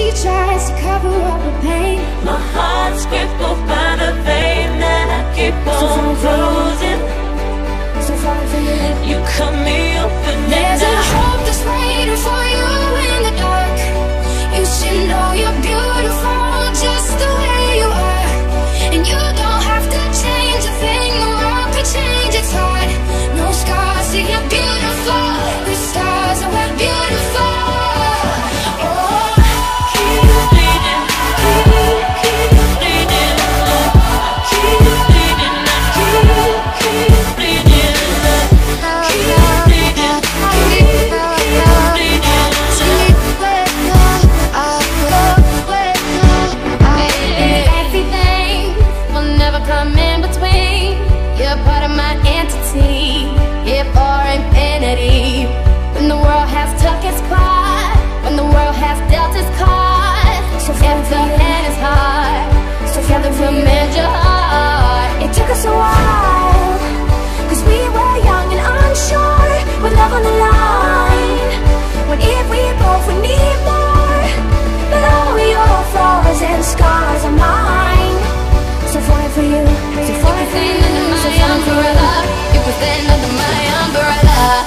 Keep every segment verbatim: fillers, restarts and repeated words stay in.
she tries to cover up her pain. My heart's crippled by the vein that I keep on closing. So far for you, you cut me open. There's a hope that's waiting for you in the dark. You should know you're beautiful just the way you are. And you don't have to change a thing, the world could change its heart. No scars, see you're beautiful. The stars are we're beautiful. When the world has took its part, when the world has dealt its cards, so if the hand is hard, so together we'll mend your heart. It took us a while, cause we were young and unsure, with love on the line. When if we both would need more, but all your flaws and scars are mine. So far for you, so far for you, so far for love. You put that under my umbrella.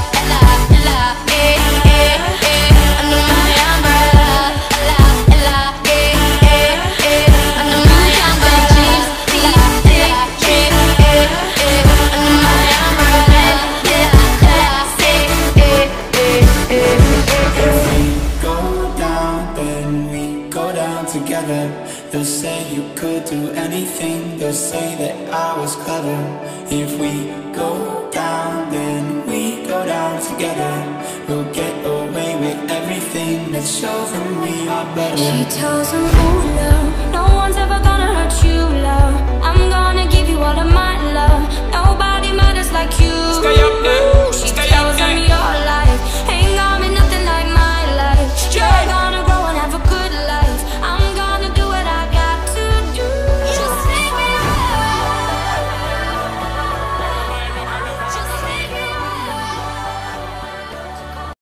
They'll say you could do anything, they'll say that I was clever. If we go down, then we go down together. We'll get away with everything, let's show them we are better. She tells him, oh love, no one's ever gonna hurt you, love. I'm gonna